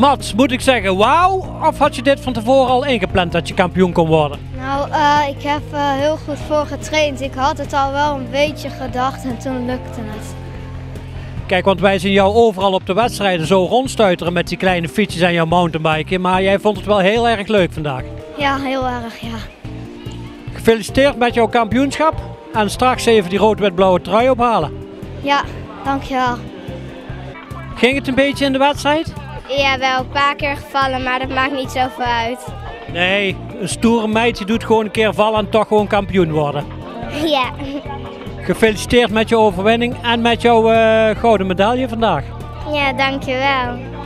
Nats, moet ik zeggen wauw? Of had je dit van tevoren al ingepland dat je kampioen kon worden? Nou, ik heb heel goed voor getraind. Ik had het al wel een beetje gedacht en toen lukte het. Kijk, want wij zien jou overal op de wedstrijden zo rondstuiteren met die kleine fietsjes en jouw mountainbiken. Maar jij vond het wel heel erg leuk vandaag. Ja, heel erg, ja. Gefeliciteerd met jouw kampioenschap. En straks even die rood-wit-blauwe trui ophalen. Ja, dankjewel. Ging het een beetje in de wedstrijd? Ja, wel een paar keer gevallen, maar dat maakt niet zoveel uit. Nee, een stoere meid die doet gewoon een keer vallen en toch gewoon kampioen worden. Ja. Gefeliciteerd met je overwinning en met jouw gouden medaille vandaag. Ja, dankjewel.